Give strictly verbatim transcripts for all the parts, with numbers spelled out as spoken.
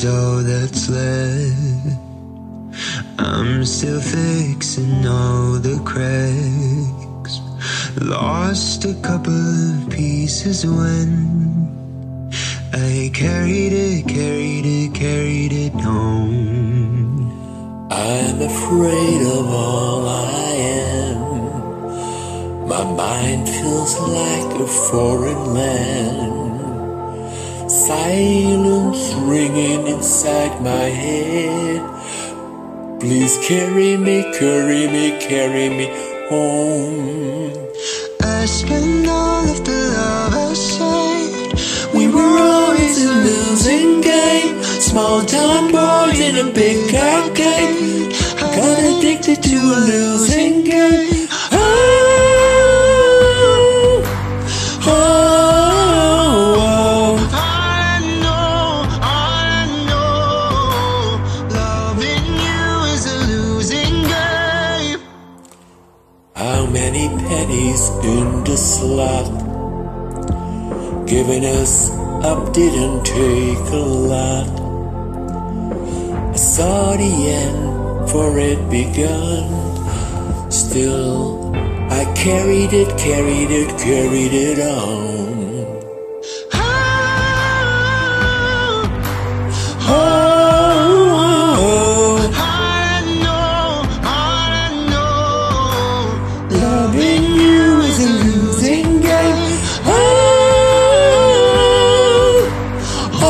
is all that's left. I'm still fixing all the cracks. Lost a couple of pieces when I carried it, carried it, carried it home. I'm afraid of all I am. My mind feels like a foreign land. Silence ringing inside my head. Please carry me, carry me, carry me home. I spent all of the love I saved. We were always a losing game. Small town boys in a big arcade. Got addicted to a losing game. Oh, oh, oh. All I know, all I know, loving you is a losing game. How many pennies in the slot? Giving us up didn't take a lot. I saw the end, for it begun. Still, I carried it, carried it, carried it on. Oh, Oh, all I know, all I know, loving you is a losing game. Oh, oh,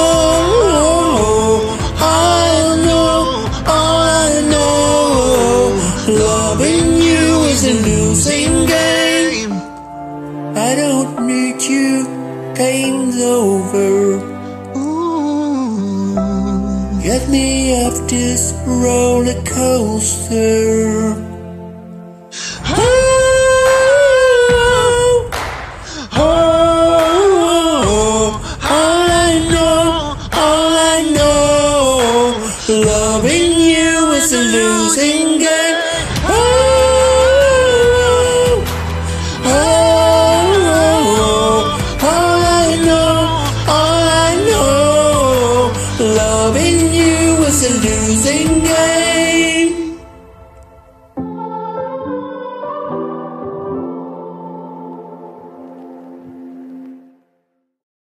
I know, all I know, loving you is a losing game. I don't need you, game's over. ooh. Get me off this roller coaster. Oh, oh, all I know, all I know, loving you is a losing